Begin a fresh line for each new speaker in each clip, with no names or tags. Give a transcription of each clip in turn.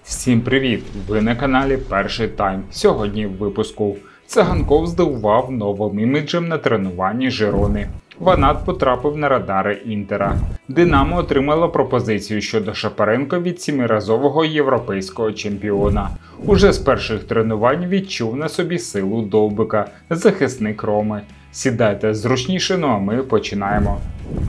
Всім привіт! Ви на каналі Перший Тайм. Сьогодні в випуску. Циганков здивував новим іміджем на тренуванні Жирони. Ванат потрапив на радари Інтера. Динамо отримало пропозицію щодо Шапаренко від сімиразового європейського чемпіона. Уже з перших тренувань відчув на собі силу Довбика, захисник Роми. Сідайте зручніше, ну а ми починаємо.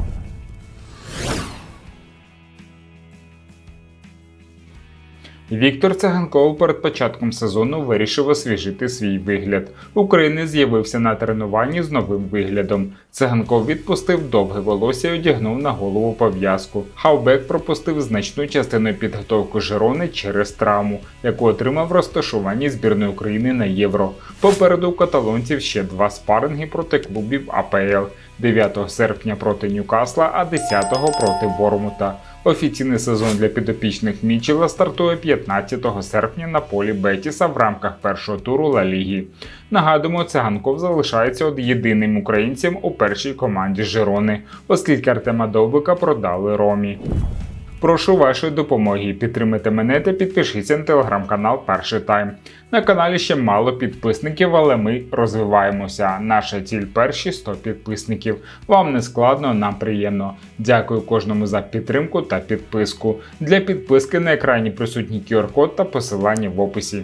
Віктор Циганков перед початком сезону вирішив освіжити свій вигляд. Українець з'явився на тренуванні з новим виглядом. Циганков відпустив довге волосся і одягнув на голову пов'язку. Хавбек пропустив значну частину підготовки Жирони через травму, яку отримав в розташуванні збірної України на Євро. Попереду у каталонців ще два спаринги проти клубів АПЛ – 9 серпня проти Ньюкасла, а 10 проти Бормута. Офіційний сезон для підопічних Мічела стартує 15 серпня на полі Бетіса в рамках першого туру Ла Ліги. Нагадуємо, Циганков залишається єдиним українцем у першій команді Жирони, оскільки Артема Довбика продали Ромі. Прошу вашої допомоги, підтримайте мене та підпишіться на телеграм-канал Перший Тайм. На каналі ще мало підписників, але ми розвиваємося. Наша ціль – перші 100 підписників. Вам не складно, нам приємно. Дякую кожному за підтримку та підписку. Для підписки на екрані присутній QR-код та посилання в описі.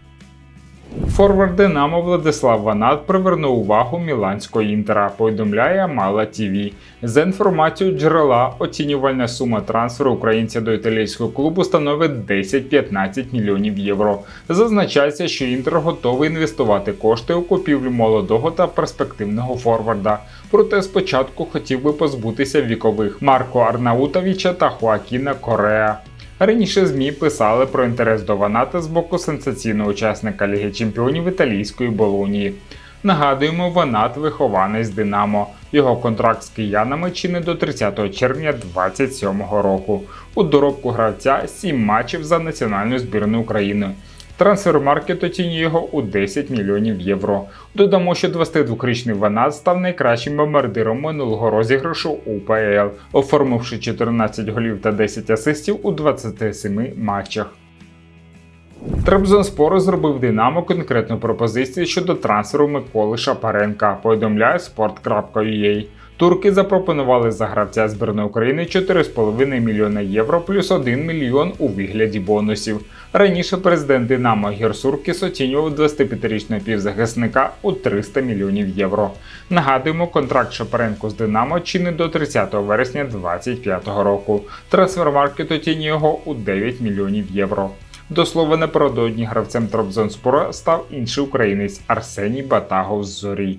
Форвард Динамо Владислав Ванат привернув увагу міланського Інтера, повідомляє Мала ТВ. За інформацією джерела, оцінювальна сума трансферу українця до італійського клубу становить 10-15 мільйонів євро. Зазначається, що Інтер готовий інвестувати кошти у купівлю молодого та перспективного форварда. Проте спочатку хотів би позбутися вікових Марко Арнаутовича та Хоакіна Кореа. Раніше ЗМІ писали про інтерес до Ваната з боку сенсаційного учасника Ліги Чемпіонів італійської Болонії. Нагадуємо, Ванат – вихованець Динамо. Його контракт з киянами чинить до 30 червня 2027 року. У доробку гравця 7 матчів за національну збірну України. Трансфермаркет оцінює його у 10 мільйонів євро. Додамо, що 22-річний Ванат став найкращим бомбардиром минулого розіграшу УПЛ, оформивши 14 голів та 10 асистів у 27 матчах. Трабзонспор зробив Динамо конкретну пропозицію щодо трансферу Миколи Шапаренка, повідомляє sport.ua. Турки запропонували за гравця збірної України 4,5 мільйона євро плюс 1 мільйон у вигляді бонусів. Раніше президент Динамо Гер Суркіс оцінював 25-річного півзахисника у 300 мільйонів євро. Нагадуємо, контракт Шапаренко з Динамо чинить до 30 вересня 2025 року. Трансфермаркет оцінює його у 9 мільйонів євро. До слова, напередодні гравцем Трабзонспора став інший українець Арсеній Батагов з Зорі.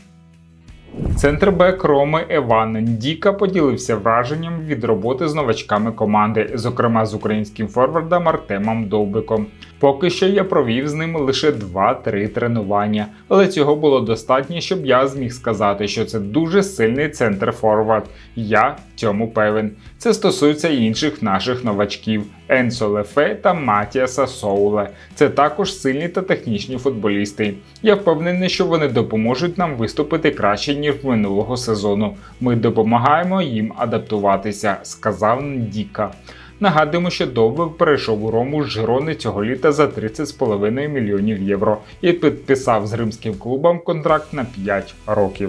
Центрбек Роми Еван Ндіка поділився враженням від роботи з новачками команди, зокрема з українським форвардом Артемом Довбиком. Поки що я провів з ним лише 2-3 тренування, але цього було достатньо, щоб я зміг сказати, що це дуже сильний центр-форвард. Я в цьому певен. Це стосується і інших наших новачків – Енсо Лефе та Матіаса Соуле. Це також сильні та технічні футболісти. Я впевнений, що вони допоможуть нам виступити краще, ніж минулого сезону. Ми допомагаємо їм адаптуватися, сказав Ндіка. Нагадуємо, що Довбик перейшов у Рому з Жирони цього літа за 30,5 мільйонів євро і підписав з римським клубом контракт на 5 років.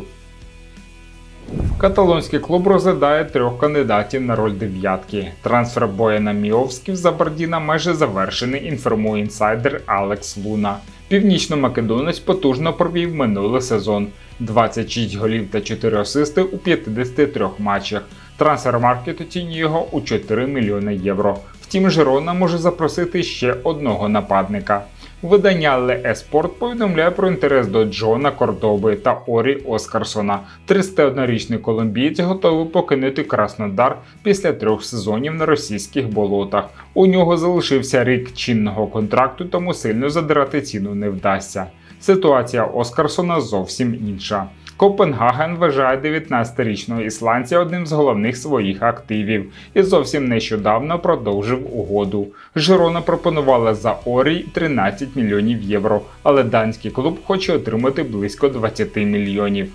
Каталонський клуб розглядає 3 кандидатів на роль дев'ятки. Трансфер Бояна Міовські з Абердіна майже завершений, інформує інсайдер Алекс Луна. Північно-македонець потужно провів минулий сезон. 26 голів та 4 асисти у 53 матчах. Трансфермаркет оцінює його у 4 мільйони євро. Втім, Жирона може запросити ще одного нападника. Видання Le Esport повідомляє про інтерес до Джона Кордоби та Орі Оскарсона. 31-річний колумбієць готовий покинути Краснодар після 3 сезонів на російських болотах. У нього залишився рік чинного контракту, тому сильно задирати ціну не вдасться. Ситуація Оскарсона зовсім інша. Копенгаген вважає 19-річного ісландця одним з головних своїх активів і зовсім нещодавно продовжив угоду. Жирона пропонувала за Орі 13 мільйонів євро, але данський клуб хоче отримати близько 20 мільйонів.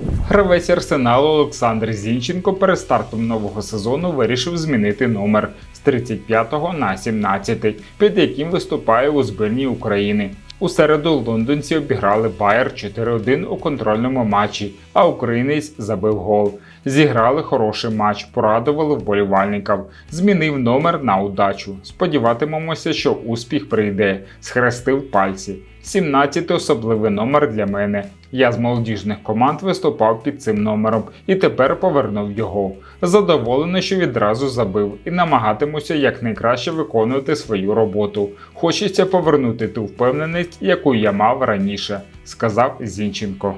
Гравець Арсеналу Олександр Зінченко перед стартом нового сезону вирішив змінити номер. з 35 на 17, під яким виступає у збірній України. У середу лондонці обіграли Байер 4-1 у контрольному матчі, а українець забив гол. Зіграли хороший матч, порадували вболівальників. Змінив номер на удачу. Сподіватимемося, що успіх прийде. Схрестив пальці. 17 – особливий номер для мене. Я з молодіжних команд виступав під цим номером і тепер повернув його. Задоволений, що відразу забив і намагатимуся якнайкраще виконувати свою роботу. Хочеться повернути ту впевненість, яку я мав раніше, сказав Зінченко.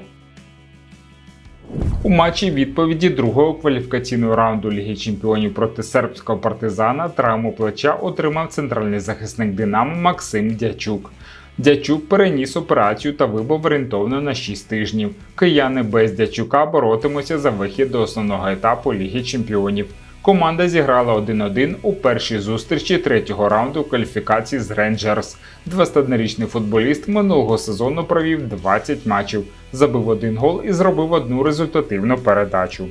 У матчі відповіді другого кваліфікаційного раунду Ліги Чемпіонів проти сербського Партизана травму плеча отримав центральний захисник Динамо Максим Дячук. Дячук переніс операцію та вибув орієнтовно на 6 тижнів. Кияни без Дячука боротимуться за вихід до основного етапу Ліги Чемпіонів. Команда зіграла 1-1 у першій зустрічі третього раунду кваліфікації з Рейнджерс. 21-річний футболіст минулого сезону провів 20 матчів, забив 1 гол і зробив 1 результативну передачу.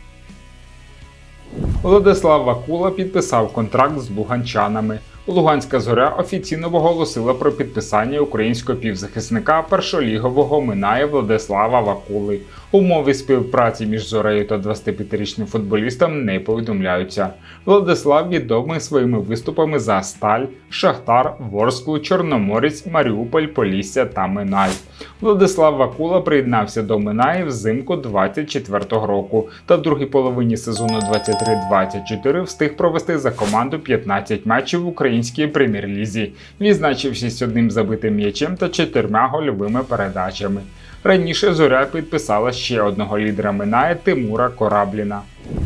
Владислав Вакула підписав контракт з луганчанами. Луганська Зоря офіційно оголосила про підписання українського півзахисника першолігового Минає Владислава Вакули. Умови співпраці між Зорею та 25-річним футболістом не повідомляються. Владислав відомий своїми виступами за Сталь, Шахтар, Ворсклу, Чорноморець, Маріуполь, Полісся та Минай. Владислав Вакула приєднався до Минаї взимку 24-го року та в другій половині сезону 23-24 встиг провести за команду 15 матчів в українській прем'єр-лізі, відзначившись 1 забитим м'ячем та 4 гольовими передачами. Раніше Зоря підписала ще одного лідера Минаї Тимура Корабліна.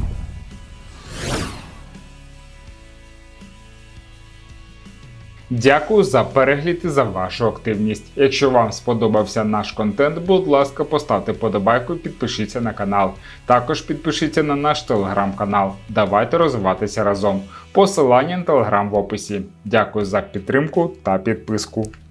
Дякую за перегляд і за вашу активність. Якщо вам сподобався наш контент, будь ласка, поставте подобайку і підпишіться на канал. Також підпишіться на наш телеграм-канал. Давайте розвиватися разом. Посилання на телеграм в описі. Дякую за підтримку та підписку.